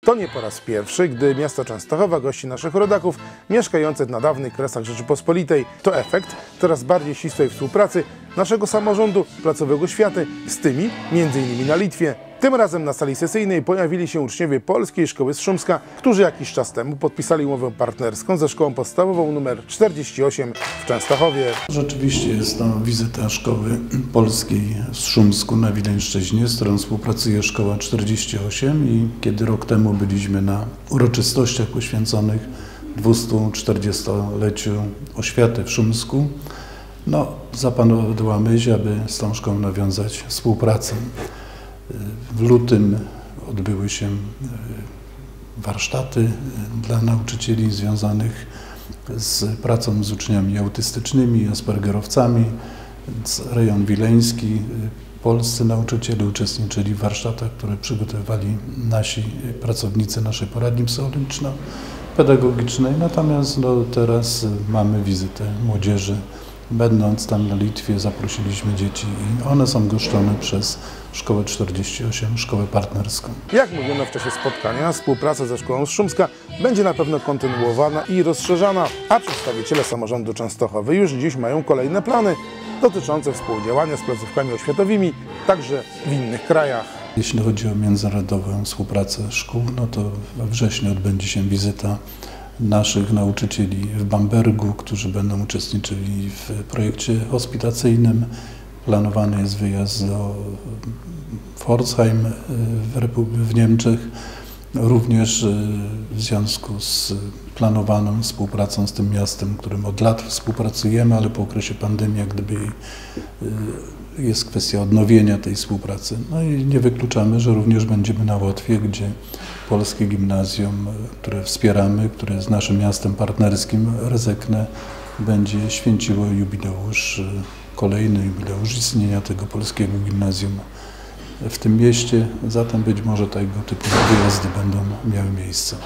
To nie po raz pierwszy, gdy miasto Częstochowa gości naszych rodaków mieszkających na dawnych Kresach Rzeczypospolitej. To efekt coraz bardziej ścisłej współpracy naszego samorządu, placówek oświaty z tymi, m.in. na Litwie. Tym razem na sali sesyjnej pojawili się uczniowie Polskiej Szkoły z Szumska, którzy jakiś czas temu podpisali umowę partnerską ze Szkołą Podstawową nr 48 w Częstochowie. Rzeczywiście jest to wizyta Szkoły Polskiej w Szumsku na Wileńszczyźnie, z którą współpracuje Szkoła 48 i kiedy rok temu byliśmy na uroczystościach poświęconych 240-leciu oświaty w Szumsku, zapadła myśl, aby z tą szkołą nawiązać współpracę. W lutym odbyły się warsztaty dla nauczycieli związanych z pracą z uczniami autystycznymi, aspergerowcami. Rejon wileński, polscy nauczyciele uczestniczyli w warsztatach, które przygotowywali nasi pracownicy naszej poradni psychologiczno-pedagogicznej. Natomiast teraz mamy wizytę młodzieży. Będąc tam na Litwie, zaprosiliśmy dzieci i one są goszczone przez Szkołę 48, szkołę partnerską. Jak mówiono w czasie spotkania, współpraca ze Szkołą z Szumska będzie na pewno kontynuowana i rozszerzana, a przedstawiciele samorządu Częstochowy już dziś mają kolejne plany dotyczące współdziałania z placówkami oświatowymi, także w innych krajach. Jeśli chodzi o międzynarodową współpracę szkół, to we wrześniu odbędzie się wizyta naszych nauczycieli w Bambergu, którzy będą uczestniczyli w projekcie hospitacyjnym. Planowany jest wyjazd do Pforzheim w Niemczech. Również w związku z planowaną współpracą z tym miastem, którym od lat współpracujemy, ale po okresie pandemii jak gdyby jest kwestia odnowienia tej współpracy. I nie wykluczamy, że również będziemy na Łotwie, gdzie polskie gimnazjum, które wspieramy, które jest naszym miastem partnerskim, Rezekne, będzie święciło jubileusz, kolejny jubileusz istnienia tego polskiego gimnazjum w tym mieście. Zatem być może tego typu wyjazdy będą miały miejsce.